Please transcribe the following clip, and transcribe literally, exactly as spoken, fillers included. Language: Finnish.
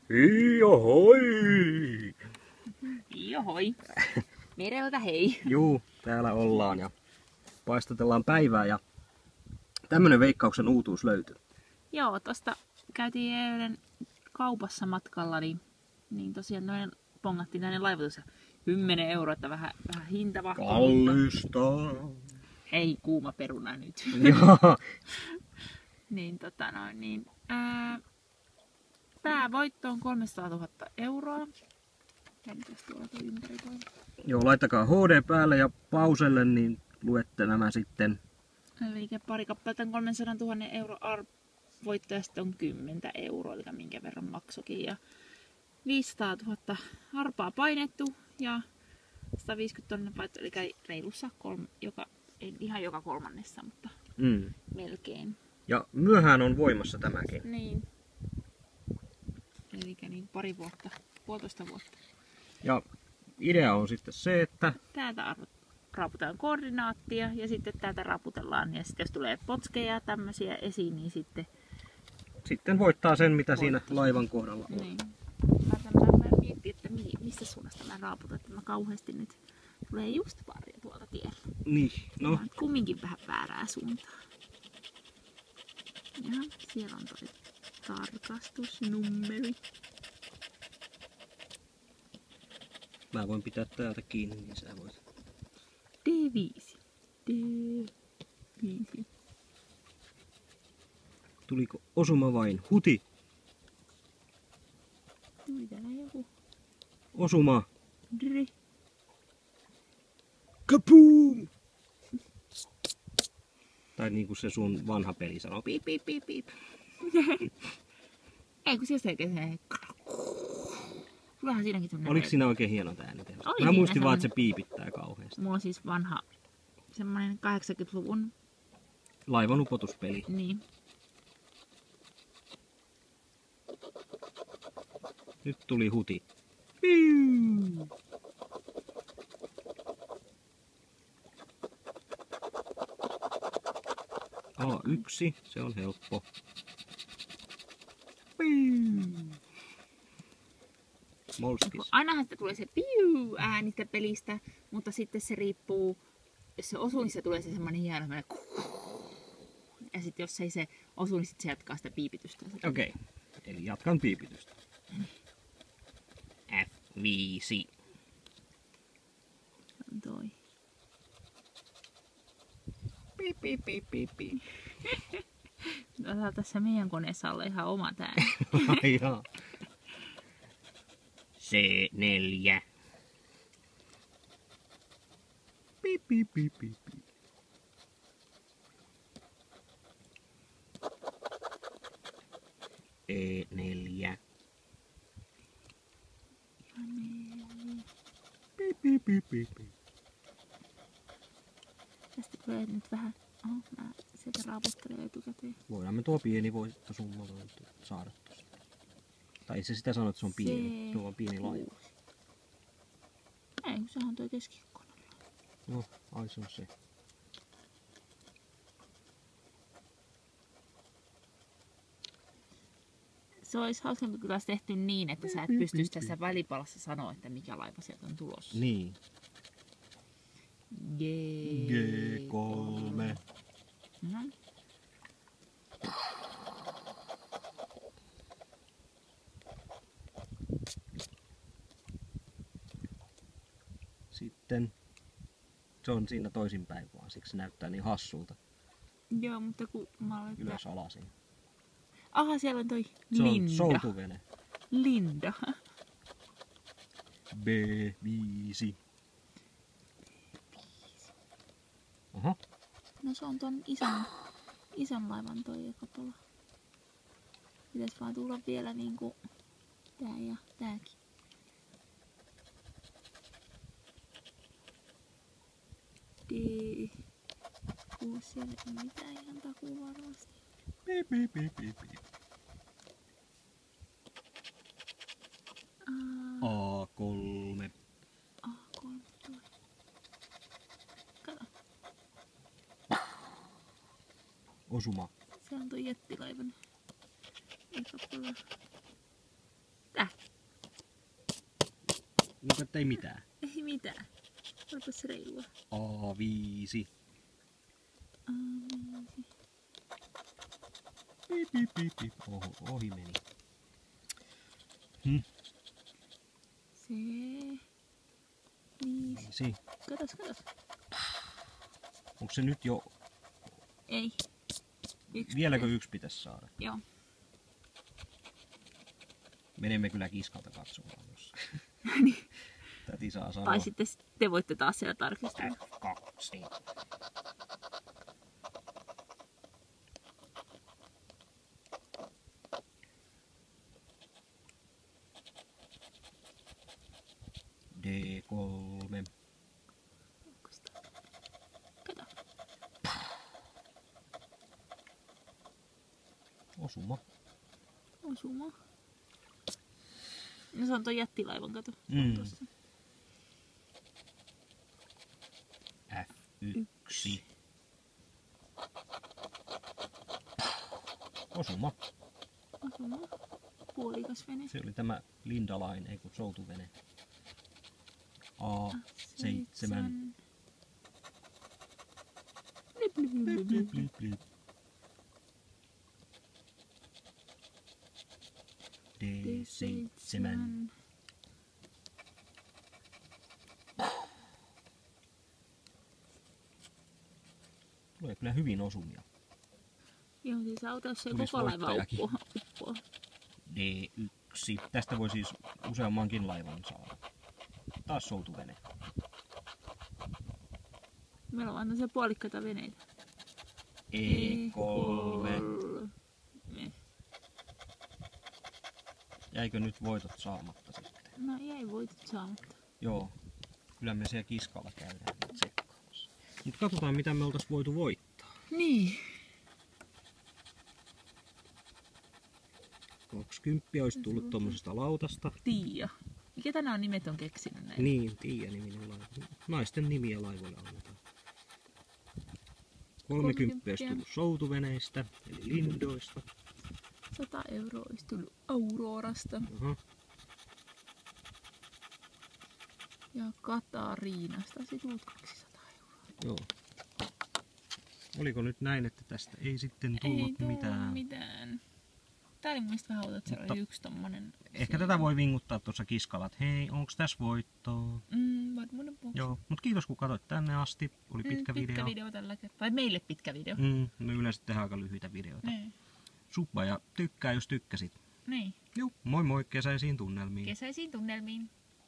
Iohoi! Iohoi! Mereltä hei! Juu, täällä ollaan ja paistatellaan päivää ja tämmönen Veikkauksen uutuus löytyi. Joo, tosta käytiin eilen kaupassa matkalla, niin, niin tosiaan noin pongattiin näinen laivatus. kymmenen euroa, että vähän, vähän hintavahti. Kallista! Ei kuuma peruna nyt. Joo. niin tota noin, niin ää, päävoitto on kolmesataatuhatta euroa. Ja mitäs tuolla toi ympäri toi? Joo, laittakaa H D päälle ja pauselle, niin luette nämä sitten. Eli pari kappaletta on kolmensadantuhannen euro arvoitto ja sitten on kymmenen euroa, eli minkä verran maksokin. Ja viisisataatuhatta arpaa painettu ja sata viisikymmentä tonnia painettu, eli reilussa kolme, joka, ei ihan joka kolmannessa, mutta Mm. melkein. Ja myöhään on voimassa tämäkin. Niin. Eli niin pari vuotta, puolitoista vuotta. Ja idea on sitten se, että Täältä arvot, raaputetaan koordinaattia ja sitten täältä raaputellaan. Ja sitten jos tulee potskeja tämmöisiä esiin, niin sitten... sitten voittaa sen, mitä siinä laivan kohdalla on. Niin. Mä, mä, mä mietin, että mi, mistä suunnasta mä raaputan, että mä kauheasti nyt tulee just varjo tuolta tiellä. Niin, No. no. Kumminkin vähän väärää suuntaa. Ja siellä on toi tarkastusnummeri. Mä voin pitää täältä kiinni, niin sä voit. D viisi. D viisi. Tuliko osuma vain? Huti! Tuli täällä joku Osuma! dri. Kaboom! Tai niinku se sun vanha peli sanoo. Piip, piip, piip, piip. Ei kun sieltä tekee se... Kyllähän siinäkin semmonen... Oliko siinä oikein hieno tää ääniteho? Oli Mä siinä muistin vaan, että se semmonen- piipittää kauheasti. Mulla on siis vanha semmonen kahdeksankymmentäluvun, Laivan upotuspeli. niin, Nyt tuli huti. Piu! A yksi, se on helppo. Piu! Molskis. ainahan sitä tulee se piu ääni sitä pelistä, mutta sitten se riippuu, jos se osuu, niin se tulee se semmonen hieno semmonen ja sitten jos ei se osu, niin sit se jatkaa sitä piipitystä. Okei, okay. Eli jatkan piipitystä. F viisi. On toi. Piip, piip, piip, piip, piip. Tää tässä meidän koneessa olla ihan oma tää. Ai jaa. C neljä. Piip, piip, piip, piip, piip. E neljä. Piip, piip, piip, piip, piip. Tästä tulee nyt vähän... Oho, mä sieltä raaputtelen etukäteen. Voidaan me tuo pieni voittosumma saada tosta. Tai ei se sitä sano, että se on pieni. Se- Tuo on pieni laiva. Ei, kun sehän on toi keskikoneella. No, ai se on se. Se olisi hauska, kun kyllä olisi tehty niin, että sä et pystyisi tässä välipalassa sanoa, että mikä laiva sieltä on tulossa. Niin. G... G kolme. Mhm. Sitten se on siinä toisinpäin vaan, siksi se näyttää niin hassulta. Joo, mutta kun mä olen... Ylös alasin. Aha, siellä on toi Se on Linda. soutuvene. Linda. B viisi. Oho. No se on ton ison, ison laivan toi kapola. Pitäis vaan tulla vielä niinku tää ja tääkin. D. Kuusi, siellä ei mitään ihan takuu varmasti. Piip, piip, piip, piip, piip. Aa, A kolme. A kolme toi. Kato, Osuma. se on toi jättilaivan. Ei kappale. Tää. Niin että ei mitään. Ei mitään. Olipas reilua. A viisi. A viisi. Pip, pip, pip, pip. Oho, ohi meni. Hm. Se. Viisi. Viisi. Katos, katos. Onko se nyt jo... Ei. Yksi Vieläkö pitäisi. yksi pitäisi saada? Joo. Menemme kyllä kiskalta katsomaan jossain. Niin. Täti saa sanoa. Tai sitten te voitte taas siellä tarkistaa. F kaksi. D kolme. Onko sitä? Kato. Osuma. Osuma. No se on toi jättilaivan, kato. Mm. Tossa. F yksi. Osuma. Osuma. Puolikas vene. Se oli tämä Linda Line, ei kun soutuvene. A seitsemän. Blip, blip, blip, blip, blip. blip. D seitsemän. Tulee kyllä hyvin osumia. Joo, siis auta, jos se Tulis koko laiva voittajakin. uppoaa. uppoaa. D yksi. Tästä voi siis useammankin laivan saada. Taas soutuvene. Meillä on aina se puolikkaita veneitä. E kolme. kolme. Jäikö nyt voitot saamatta sitten? No jäi voitot saamatta. Joo. Kyllä me siellä kiskalla käydään nyt tsekkaamassa. Mutta katsotaan mitä me oltais voitu voittaa. Niin. kaksikymmentä olisi tullut tuommoisesta lautasta. Tiia. Mikä tänään on nimet on keksinyt näin? Niin, Tiia-niminen laiva. Naisten nimiä laivoille annetaan. kolmekymmentä olisi tullut soutuveneistä, eli lindoista. sata euroa olisi tullut Aurorasta. Aha. Ja Katariinasta olisi tullut kaksisataa euroa. Joo. Oliko nyt näin, että tästä ei sitten tullut Ei tullut mitään? mitään. Tää oli mun mielestä vähän outo, että Mutta siellä oli yksi tommonen. Ehkä tätä voi vinguttaa tuossa kiskalla, että hei, onks tässä voittoa? Mm, varmuuden vuoksi. Joo, mutta kiitos kun katsoit tänne asti. Oli pitkä, mm, pitkä video. video tällä kertaa. Tai meille pitkä video. Mm, me yleensä tehdään aika lyhyitä videoita. Niin. Subba ja tykkää, jos tykkäsit. Niin. Joo, moi moi kesäisiin tunnelmiin. Kesäisiin tunnelmiin.